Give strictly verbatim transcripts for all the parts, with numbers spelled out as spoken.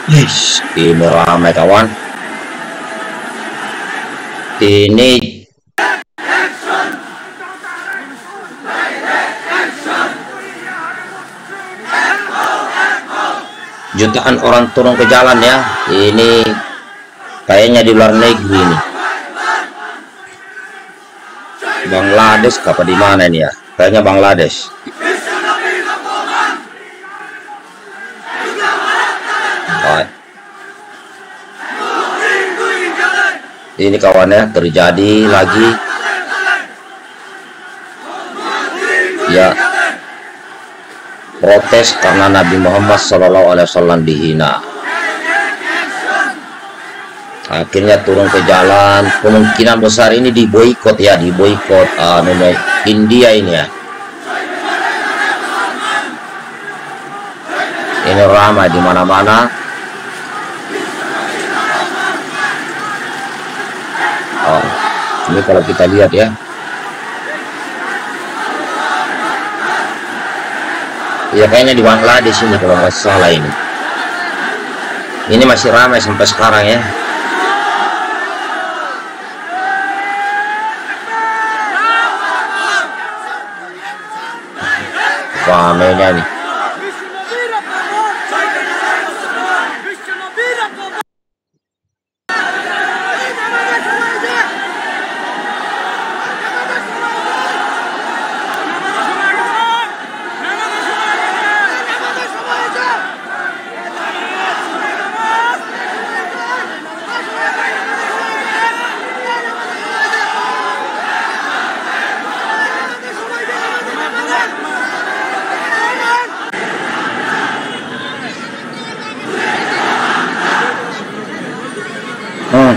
Yes, ini ramai kawan. Ini jutaan orang turun ke jalan ya. Ini kayaknya di luar negeri nih. Bangladesh apa di mana ini ya? Kayaknya Bangladesh. Ini kawannya terjadi lagi ya, protes karena Nabi Muhammad Shallallahu Alaihi Wasallam dihina. Akhirnya turun ke jalan. Kemungkinan besar ini diboikot ya, diboikot uh, India ini ya. Ini ramai di mana-mana. Oh, ini kalau kita lihat ya, ya kayaknya di Bangladesh ini kalau nggak salah ini. Ini masih ramai sampai sekarang ya. Ramainya nih. Hmm.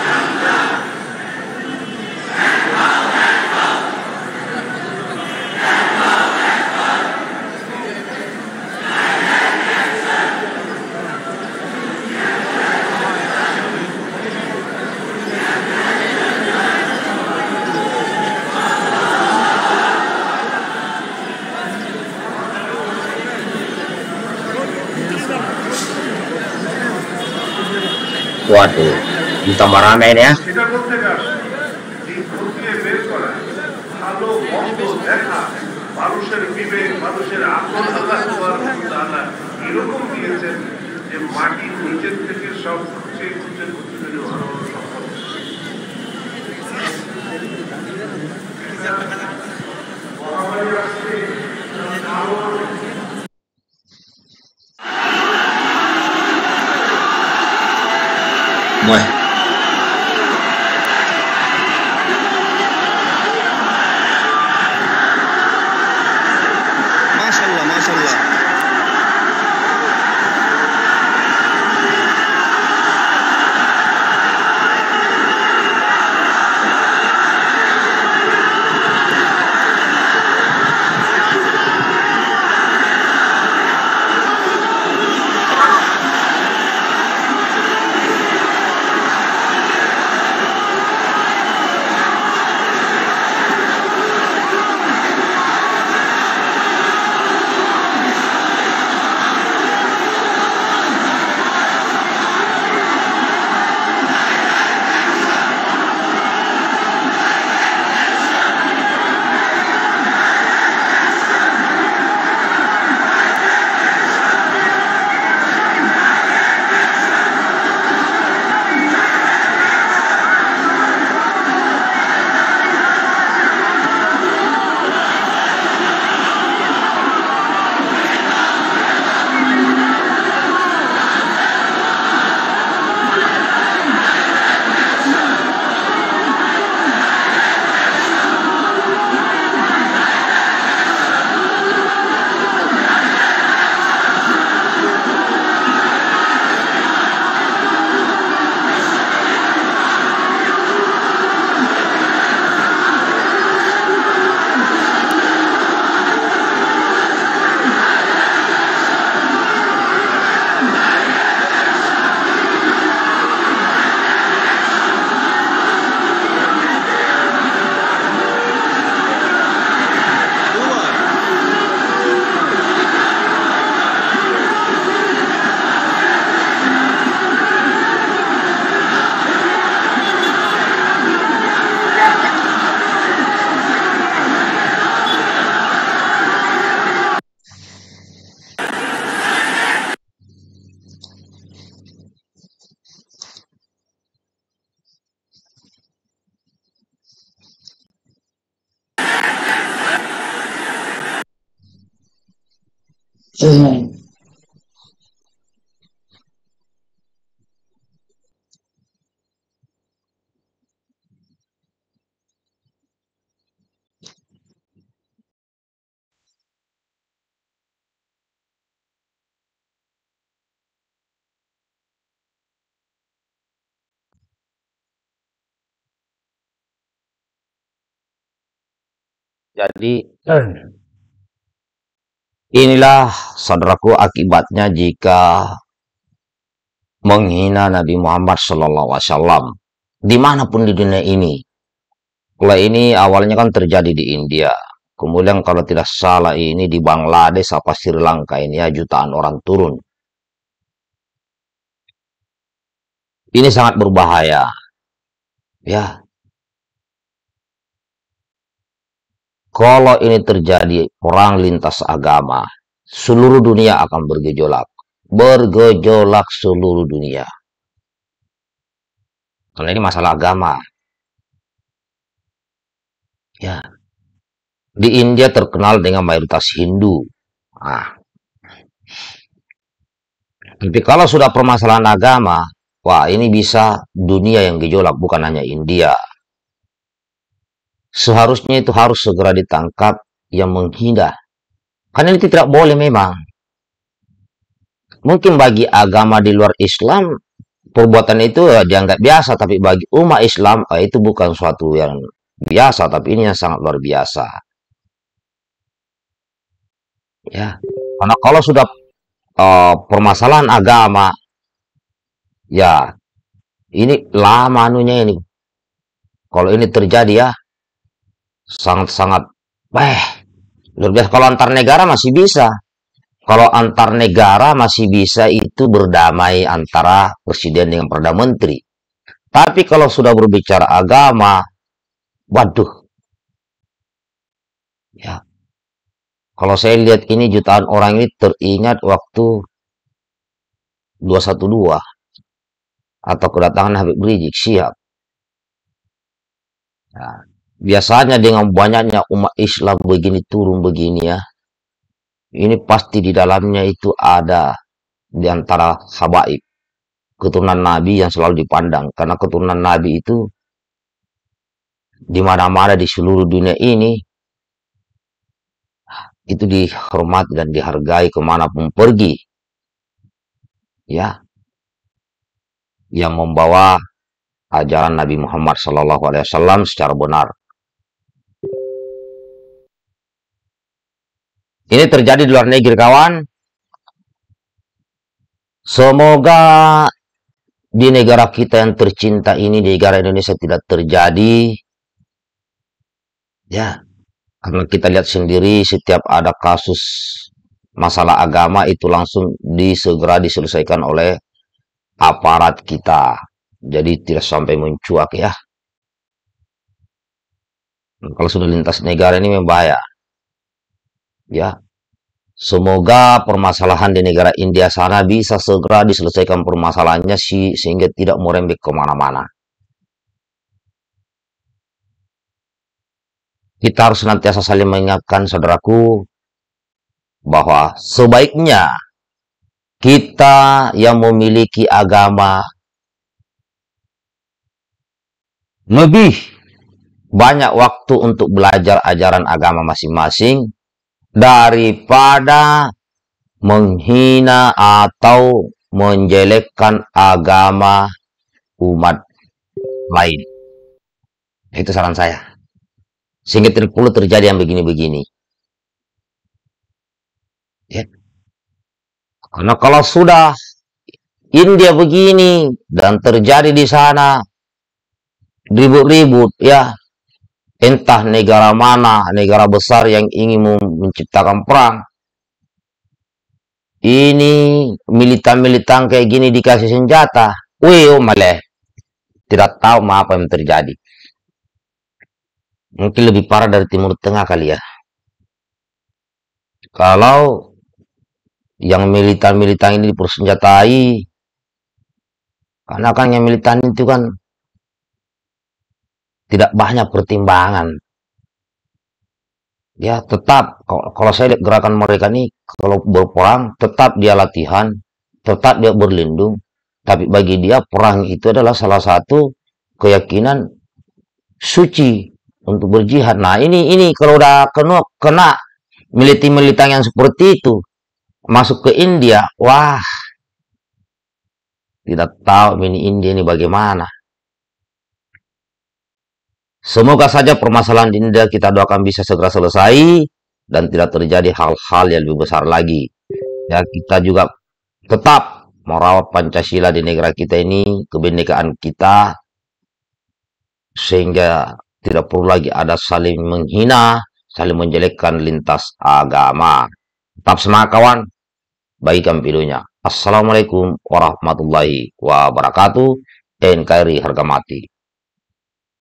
Waduh, ditambah ramai ini ya. Wah. Masya Allah, Masya Allah. Jadi inilah saudaraku akibatnya jika menghina Nabi Muhammad Shallallahu Alaihi Wasallam dimanapun di dunia ini. Kalau ini awalnya kan terjadi di India, kemudian kalau tidak salah ini di Bangladesh apa Sri Lanka ini ya jutaan orang turun. Ini sangat berbahaya, ya. Kalau ini terjadi perang lintas agama, seluruh dunia akan bergejolak, bergejolak seluruh dunia. Kalau ini masalah agama, ya. Di India terkenal dengan mayoritas Hindu. Nah, tapi kalau sudah permasalahan agama, wah ini bisa dunia yang gejolak, bukan hanya India. Seharusnya itu harus segera ditangkap yang menghina. Karena itu tidak boleh memang. Mungkin bagi agama di luar Islam, perbuatan itu eh, dianggap biasa, tapi bagi umat Islam eh, itu bukan suatu yang biasa, tapi ini yang sangat luar biasa. Ya, karena kalau sudah eh, permasalahan agama, ya ini lama anunya ini. Kalau ini terjadi ya sangat-sangat, eh, luar biasa. Kalau antar negara masih bisa. Kalau antar negara masih bisa itu berdamai antara presiden dengan perdana menteri. Tapi kalau sudah berbicara agama, waduh, ya. Kalau saya lihat ini jutaan orang ini teringat waktu dua satu dua atau kedatangan Habib Rizik Syihab. Nah, biasanya dengan banyaknya umat Islam begini turun begini ya, ini pasti di dalamnya itu ada di antara habaib keturunan Nabi yang selalu dipandang karena keturunan Nabi itu di mana-mana di seluruh dunia ini itu dihormati dan dihargai kemanapun pergi, ya, yang membawa ajaran Nabi Muhammad Shallallahu Alaihi Wasallam secara benar. Ini terjadi di luar negeri kawan. Semoga di negara kita yang tercinta ini, di negara Indonesia tidak terjadi. Ya, karena kita lihat sendiri setiap ada kasus masalah agama itu langsung disegera diselesaikan oleh aparat kita. Jadi tidak sampai mencuak ya. Kalau sudah lintas negara ini membahaya. Ya, semoga permasalahan di negara India sana bisa segera diselesaikan permasalahannya sih sehingga tidak merembet kemana-mana. Kita harus senantiasa saling mengingatkan saudaraku bahwa sebaiknya kita yang memiliki agama lebih banyak waktu untuk belajar ajaran agama masing-masing daripada menghina atau menjelekkan agama umat lain. Itu saran saya. Sehingga tidak perlu terjadi yang begini-begini. Ya. Karena kalau sudah India begini dan terjadi di sana ribut-ribut, ya, entah negara mana, negara besar yang ingin menciptakan perang, ini militan-militan kayak gini dikasih senjata, wih, malah tidak tahu apa yang terjadi. Mungkin lebih parah dari Timur Tengah kali ya. Kalau yang militan-militan ini dipersenjatai, karena kan yang militan itu kan tidak banyak pertimbangan. Ya tetap, kalau kalau saya lihat gerakan mereka nih, kalau berperang, tetap dia latihan, tetap dia berlindung. Tapi bagi dia, perang itu adalah salah satu keyakinan suci untuk berjihad. Nah, ini ini kalau udah kena kena militer-militer yang seperti itu masuk ke India, wah, tidak tahu ini India ini bagaimana. Semoga saja permasalahan di India kita doakan bisa segera selesai dan tidak terjadi hal-hal yang lebih besar lagi. Ya, kita juga tetap merawat Pancasila di negara kita ini, kebinekaan kita, sehingga tidak perlu lagi ada saling menghina, saling menjelekkan lintas agama. Tetap semangat kawan, bagikan videonya. Assalamualaikum warahmatullahi wabarakatuh. N K R I harga mati.